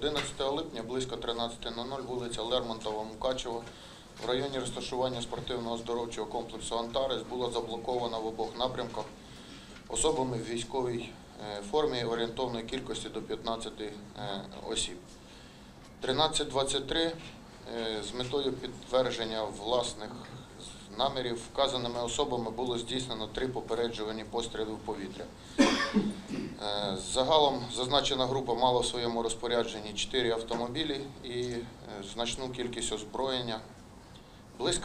11 липня близько 13:00 вулиця Лермонтова, Мукачево в районі розташування спортивно-оздоровчого комплексу «Антарес» була заблокована в обох напрямках особами в військовій формі орієнтовної кількості до 15 осіб. 13:23 з метою підтвердження власних намірів вказаними особами було здійснено 3 попереджувальні постріли в повітря. Загалом зазначена група мала в своєму розпорядженні 4 автомобілі і значну кількість озброєння. Близько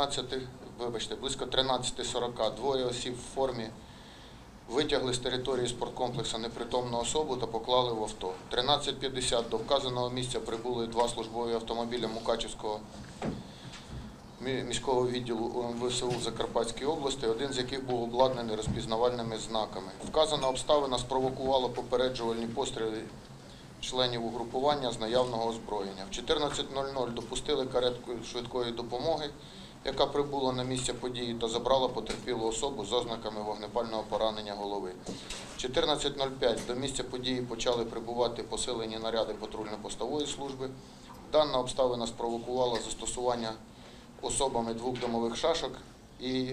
13:40 двоє осіб в формі витягли з території спорткомплексу непритомну особу та поклали в авто. 13:50 до вказаного місця прибули 2 службові автомобілі Мукачівського міського відділу УМВСУ в Закарпатській області, один з яких був обладнаний розпізнавальними знаками. Вказана обставина спровокувала попереджувальні постріли членів угрупування з наявного озброєння. В 14:00 допустили каретку швидкої допомоги, яка прибула на місце події та забрала потерпілу особу з ознаками вогнепального поранення голови. В 14:05 до місця події почали прибувати посилені наряди патрульно-постової служби. Дана обставина спровокувала застосування особами 2 димових шашок і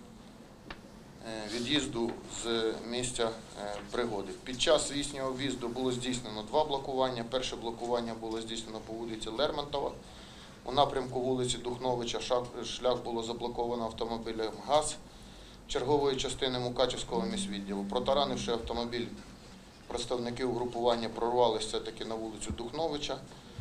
від'їзду з місця пригоди. Під час їхнього в'їзду було здійснено 2 блокування. Перше блокування було здійснено по вулиці Лермонтова. У напрямку вулиці Духновича шлях було заблоковано автомобілем ГАЗ чергової частини Мукачівського міськвідділу. Протаранивши автомобіль, представники угрупування прорвалися все-таки на вулицю Духновича.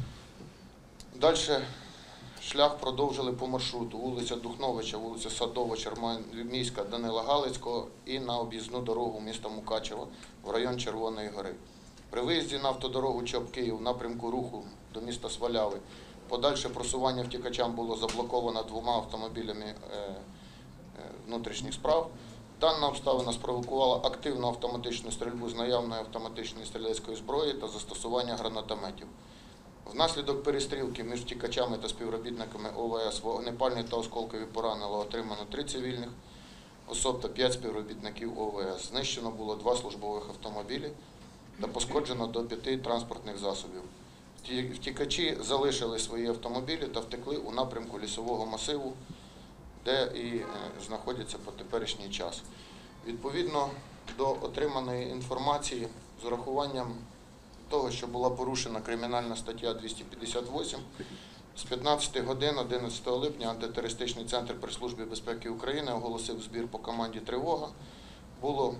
Далі шлях продовжили по маршруту вулиця Духновича, вулиця Садова, Червоноармійська, Данила Галицького і на об'їзну дорогу міста Мукачево в район Червоної гори. При виїзді на автодорогу Чоп-Київ в напрямку руху до міста Сваляви подальше просування втікачам було заблоковано 2 автомобілями внутрішніх справ. Дана обставина спровокувала активну автоматичну стрільбу з наявної автоматичної стрілецької зброї та застосування гранатометів. Внаслідок перестрілки між втікачами та співробітниками ОВС вогнепальні та осколкові поранення отримано 3 цивільних особ та 5 співробітників ОВС. Знищено було 2 службових автомобілі та пошкоджено до 5 транспортних засобів. Втікачі залишили свої автомобілі та втекли у напрямку лісового масиву, де і знаходяться по теперішній час. Відповідно до отриманої інформації, з урахуванням того, що була порушена кримінальна стаття 258, з 15 годин 11 липня антитерористичний центр при Службі безпеки України оголосив збір по команді «Тривога». Було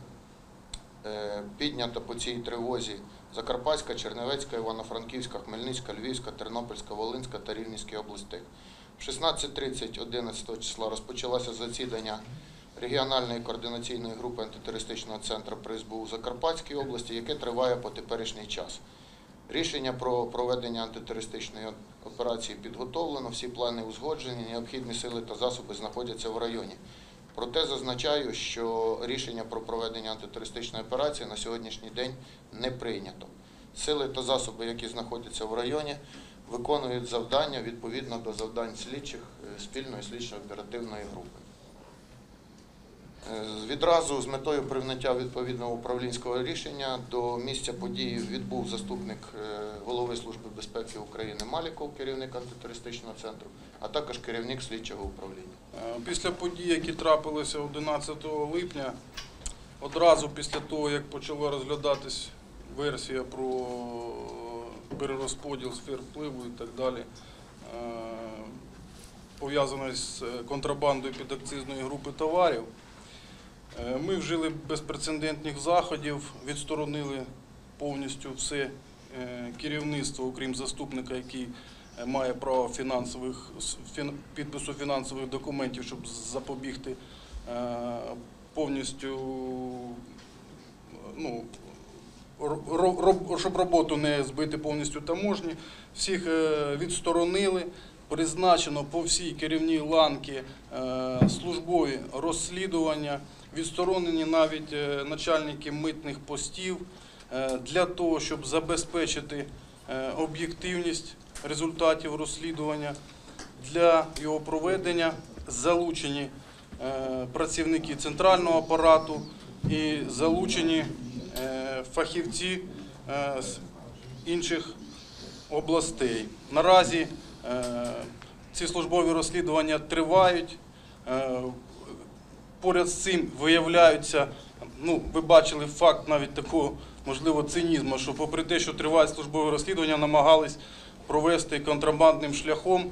піднято по цій тривозі Закарпатська, Чернівецька, Івано-Франківська, Хмельницька, Львівська, Тернопільська, Волинська та Рівненські області. В 16:30 11 числа розпочалося засідання регіональної координаційної групи антитерористичного центру при СБУ у Закарпатській області, яке триває по теперішній час. Рішення про проведення антитерористичної операції підготовлено, всі плани узгоджені, необхідні сили та засоби знаходяться в районі. Проте зазначаю, що рішення про проведення антитерористичної операції на сьогоднішній день не прийнято. Сили та засоби, які знаходяться в районі, виконують завдання відповідно до завдань слідчих спільної слідчо-оперативної групи. Відразу з метою прийняття відповідного управлінського рішення до місця події відбув заступник голови Служби безпеки України Маліков, керівник антитерористичного центру, а також керівник слідчого управління. Після подій, які трапилися 11 липня, одразу після того, як почала розглядатись версія про перерозподіл сфер впливу і так далі, пов'язана з контрабандою підакцизної групи товарів, ми вжили безпрецедентних заходів, відсторонили повністю все керівництво, окрім заступника, який має право підпису фінансових документів, щоб запобігти повністю, щоб роботу не збити повністю таможні. Всіх відсторонили. Призначено по всій керівній ланці службові розслідування, відсторонені навіть начальники митних постів для того, щоб забезпечити об'єктивність результатів розслідування. Для його проведення залучені працівники центрального апарату і залучені фахівці з інших областей. Наразі ці службові розслідування тривають. Поряд з цим виявляються, ви бачили факт навіть такого, можливо, цинізму, що попри те, що тривають службові розслідування, намагались провести контрабандним шляхом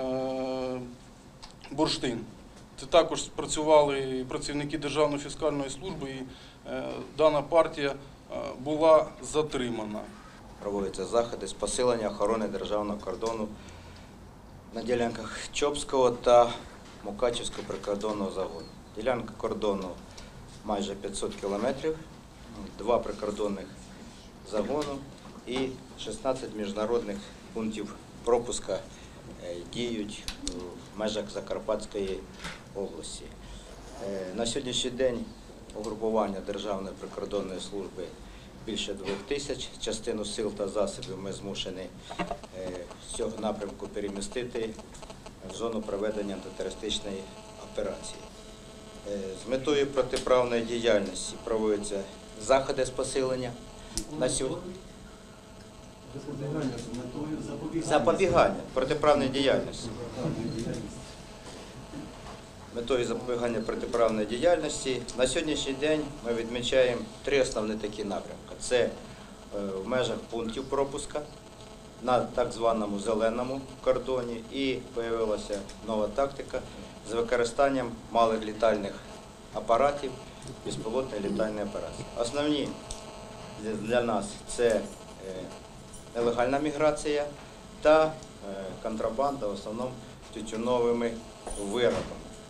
бурштин. Це також спрацювали працівники Державної фіскальної служби, і дана партія була затримана. Проводяться заходи з посилення охорони державного кордону на ділянках Чопського та Мукачівського прикордонного загону. Ділянка кордону майже 500 кілометрів, 2 прикордонних загону і 16 міжнародних пунктів пропуска діють в межах Закарпатської області. На сьогоднішній день угрупування Державної прикордонної служби більше 2000. Частину сил та засобів ми змушені з цього напрямку перемістити в зону проведення антитерористичної операції. З метою протиправної діяльності проводяться заходи з посилення. На сьогодні запобігання протиправної діяльності. Метою запобігання протиправної діяльності на сьогоднішній день ми відмічаємо 3 основні такі напрямки. Це в межах пунктів пропуска на так званому зеленому кордоні, і з'явилася нова тактика з використанням малих літальних апаратів, безпілотної літальної операції. Основні для нас це нелегальна міграція та контрабанда, в основному тютюновими виробами.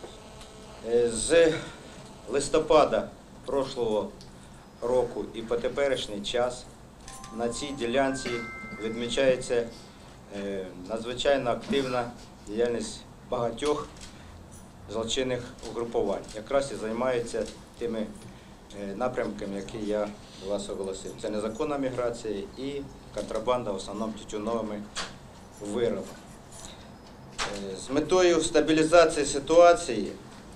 З листопада прошлого року і по теперішній час на цій ділянці відмічається надзвичайно активна діяльність багатьох злочинних угрупувань. Якраз і займаються тими напрямками, які я вас оголосив. Це незаконна міграція і контрабанда, в основному тютюновими виробами. З метою стабілізації ситуації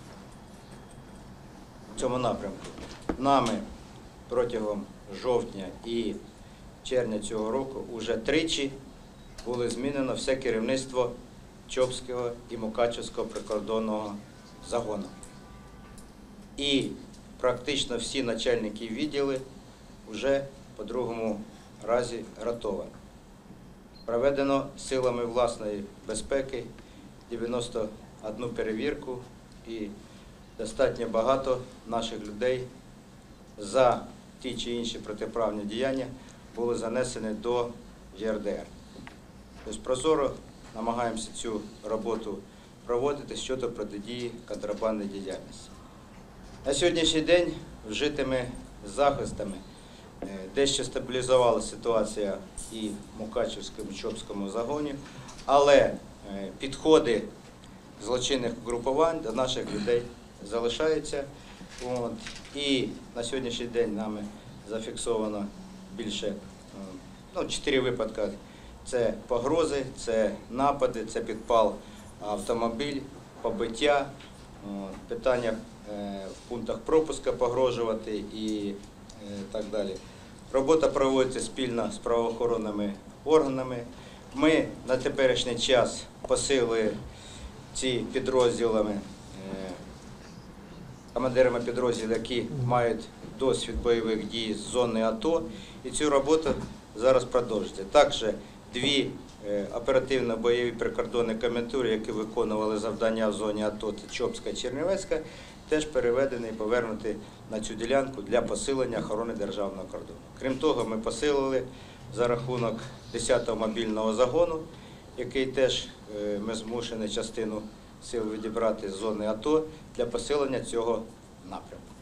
в цьому напрямку нами протягом жовтня і червня цього року вже тричі було змінено все керівництво Чопського і Мукачівського прикордонного загону. І практично всі начальники відділи вже по другому разі ротовані. Проведено силами власної безпеки 91 перевірку, і достатньо багато наших людей за ті чи інші протиправні діяння були занесені до ЄРДР. Тобто прозоро намагаємося цю роботу проводити щодо протидії контрабандній діяльності. На сьогоднішній день вжитими захистами дещо стабілізувалася ситуація і в Мукачівському, і Чопському загоні, але підходи злочинних угрупувань до наших людей залишаються. І на сьогоднішній день нами зафіксовано більше 4 випадки. Це погрози, це напади, це підпал автомобіль, побиття, питання в пунктах пропуска погрожувати і так далі. Робота проводиться спільно з правоохоронними органами. Ми на теперішній час посилили ці підрозділами, командирами підрозділів, які мають досвід бойових дій з зони АТО, і цю роботу зараз продовжується. Також 2 оперативно-бойові прикордонні комендатури, які виконували завдання в зоні АТО, це Чопська і Чернівецька, теж переведені і повернуті на цю ділянку для посилення охорони державного кордону. Крім того, ми посилили за рахунок 10-го мобільного загону, який теж ми змушені частину сил відібрати з зони АТО для посилення цього напрямку.